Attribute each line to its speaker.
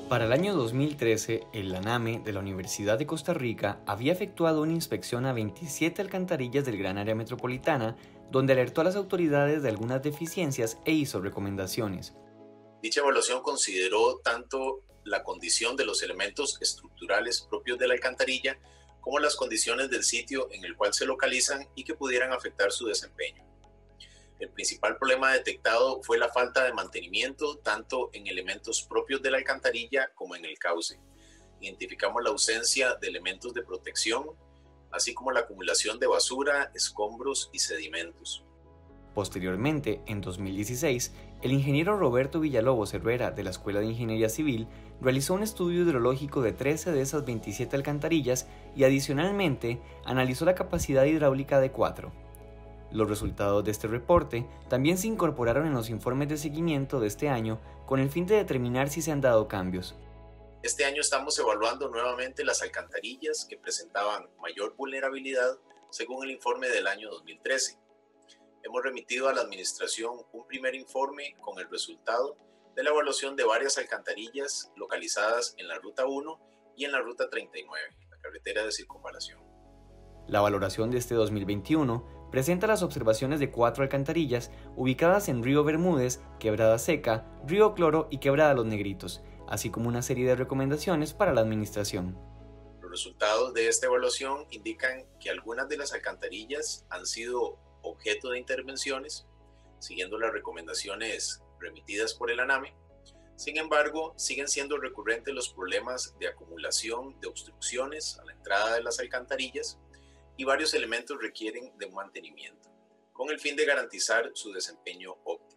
Speaker 1: Para el año 2013, el ANAME de la Universidad de Costa Rica había efectuado una inspección a 27 alcantarillas del gran área metropolitana, donde alertó a las autoridades de algunas deficiencias e hizo recomendaciones.
Speaker 2: Dicha evaluación consideró tanto la condición de los elementos estructurales propios de la alcantarilla como las condiciones del sitio en el cual se localizan y que pudieran afectar su desempeño. El principal problema detectado fue la falta de mantenimiento tanto en elementos propios de la alcantarilla como en el cauce. Identificamos la ausencia de elementos de protección, así como la acumulación de basura, escombros y sedimentos.
Speaker 1: Posteriormente, en 2016, el ingeniero Roberto Villalobos Herrera de la Escuela de Ingeniería Civil realizó un estudio hidrológico de 13 de esas 27 alcantarillas y adicionalmente analizó la capacidad hidráulica de 4. Los resultados de este reporte también se incorporaron en los informes de seguimiento de este año con el fin de determinar si se han dado cambios.
Speaker 2: Este año estamos evaluando nuevamente las alcantarillas que presentaban mayor vulnerabilidad según el informe del año 2013. Hemos remitido a la Administración un primer informe con el resultado de la evaluación de varias alcantarillas localizadas en la Ruta 1 y en la Ruta 39, la carretera de circunvalación.
Speaker 1: La valoración de este 2021 presenta las observaciones de 4 alcantarillas ubicadas en Río Bermúdez, Quebrada Seca, Río Cloro y Quebrada Los Negritos, así como una serie de recomendaciones para la administración.
Speaker 2: Los resultados de esta evaluación indican que algunas de las alcantarillas han sido objeto de intervenciones, siguiendo las recomendaciones remitidas por el ANAME. Sin embargo, siguen siendo recurrentes los problemas de acumulación de obstrucciones a la entrada de las alcantarillas y varios elementos requieren de un mantenimiento, con el fin de garantizar su desempeño óptimo.